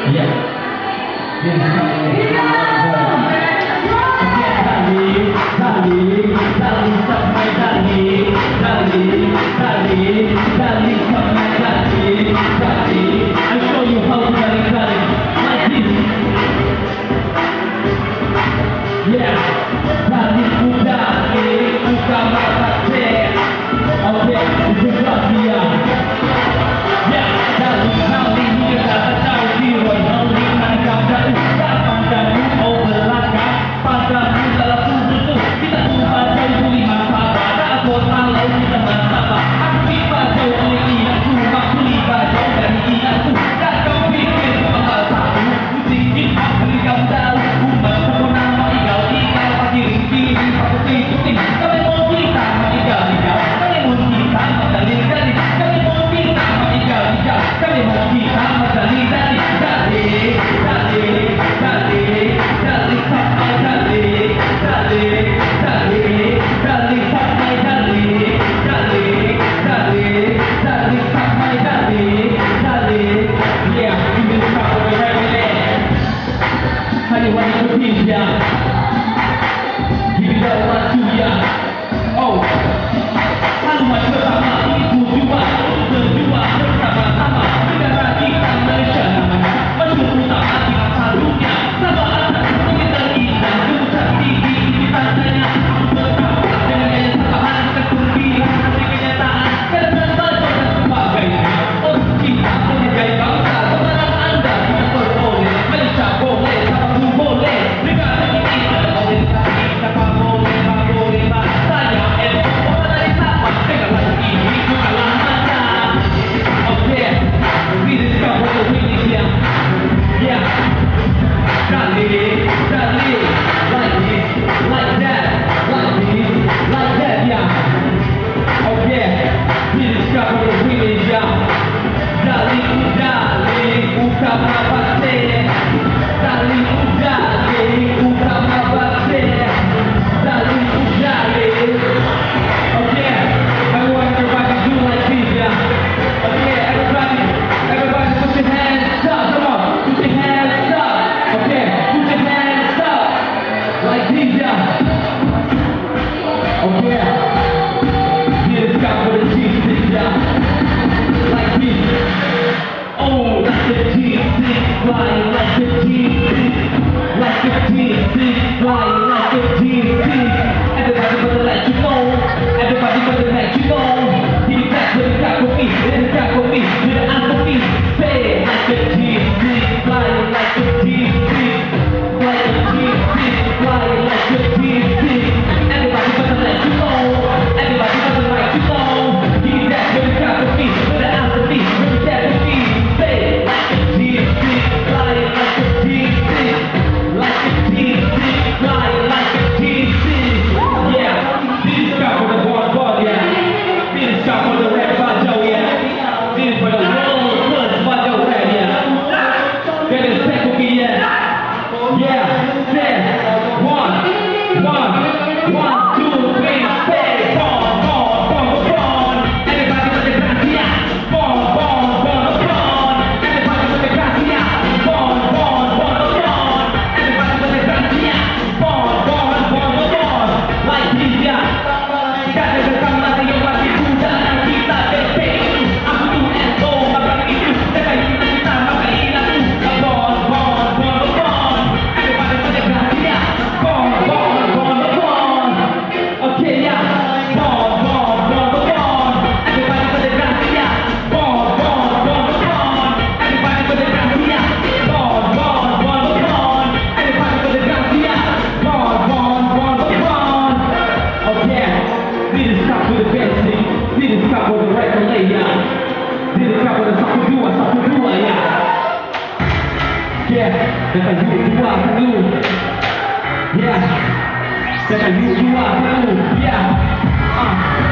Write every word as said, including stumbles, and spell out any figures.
Iya. Dia Dali, Dali, Dali sampai Dali, Dali, Dali, Dali sampai Dali, Dali. I show you how to Dali Dali like this. Yeah, Dali Dali, bukan mata. Oke, itu dia. Ya, Dali Dali dia tak tahu diri, Dali mereka Dali tak pandang oh belakang, padamu dalam tubuhku kita lupa jauh lima sabar, tak kota laut kita bersama. Aku tiba jauh oleh ingatku, aku tiba jauh dari ingatku. Tak kau pikir mahal satu, musik hip hop beri kau tahu. Umat sempurna meninggal tinggal pagi ringkiri, pasti putih. Kami mau kita meninggal tinggal, kami mau kita medali dari, kami mau kita meninggal tinggal, kami mau kita medali dari. Dari, dari, dari, dari sampai dari, dari, dari, dari sampai dari, dari, dari, dari sampai dari, dari. Yeah, ini sampai dari. Hanya wanita Indonesia. Give it up one two ya. Oh, haluan pertama ini tujuan berjuang bersama-sama negara kita Malaysia namanya masyhur utama di masa dunia. Sabahan kita kita besar tinggi ini tandanya bersama dengan yang Sabahan kesendiri nanti kenyataan kedatangan bajau dan sebagainya. Oh kita menjadi bangsa kemenangan anda kita berboleh Malaysia boleh Sabah boleh negara ini ada organisasi siapa boleh apa boleh pak saya eh orang dari Sabah dengan lagu ini bukanlah macam. Oke, this is Sabahan Indonesia. Yeah, Dali, Dali, like this, like that, like this, like that, yeah. Okay, this is Sabahan Indonesia. Dali, Dali, bukan apa sih. Dali, Dali, bukan apa sih. Dali, Dali. Okay, I want everybody to do like this, yeah. Okay, everybody, everybody put your hands up, come on, put your hands up. Okay, put your hands up, like this, yeah. Okay, here's got for the G-stick, yeah. Like this. Oh, like the G-stick, fly like the G-stick, like the G-stick, fly like the G-stick. Everybody better let you know, everybody better let you know. He's back with the cat for me, with the cat for me, with the ant for me. Say like the G-stick, fly like the G-stick, like the G-stick, fly like the G-stick. Everybody better let you know, everybody better let you know. He's back with the cat for me, with the ant for me, with the cat for me. Say like the G-stick, fly like the G-stick, like the G-stick, fly like the G-stick. Yeah, this is for the one ball, yeah. This is for the red Bajau, yeah. This is for the world first Bajau rap, yeah. Get a second beat, yeah. Yeah, say one, one, one, two, three, say born, born, born, born. Everybody with the gracia, born, born, born, born. Everybody with the gracia, born, born, born, born. Everybody with the gracia, born, born, born, born. Like this, yeah. Kita bersama yang masih muda dan kita B P itu. Aku tuh S O magang itu. Jaga kita kita maka ingat tuh. Born, born, born, born. Everybody with the gracia, born, born, born, born. Okay, yeah. Born, born, born, born. Everybody with the gracia, born, born, born, born. Everybody with the gracia, born, born, born, born. Everybody with the gracia, born, born, born, born. Okay, this is top of the basic, this is top of the regular, yeah. This is top of the satu dua, satu dua, yeah. Yeah, dengan you dua satu, yeah. Dengan you dua satu, yeah. Ah.